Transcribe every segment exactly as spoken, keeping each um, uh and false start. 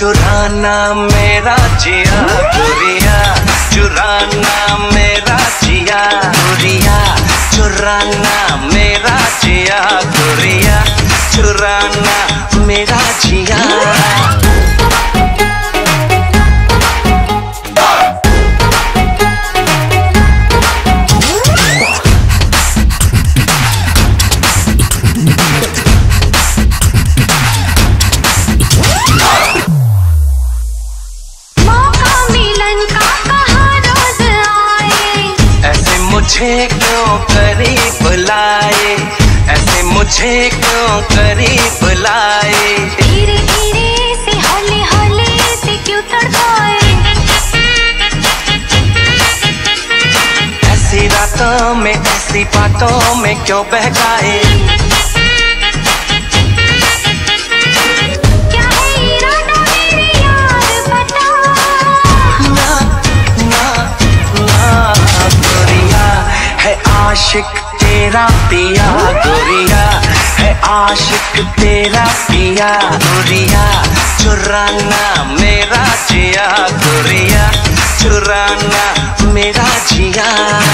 चुराना मेरा जिया गोरिया, चुराना मेरा जिया गोरिया, चुराना मेरा जिया गोरिया, चुराना मेरा जिया। मुझे क्यों करीब लाए, ऐसे मुझे क्यों करीब लाए, धीरे धीरे से हौले हौले से क्यों तड़पाए, ऐसी रातों में ऐसी बातों में क्यों बहकाए। क्या है इरादा मेरे यार बता, ना ना ना गोरिया है आशिक तेरा पिया गोरिया, है आशिक तेरा पिया गोरिया, चुराना मेरा जिया गोरिया, चुराना मेरा जिया।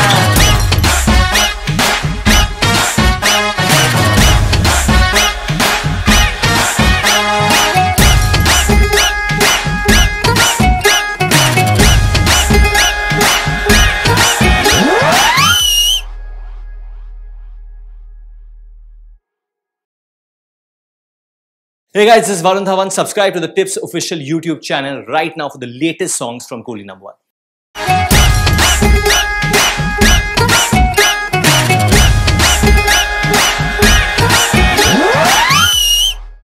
Hey guys, this is Varun Dhawan. Subscribe to the Tips official YouTube channel right now for the latest songs from Collie number one.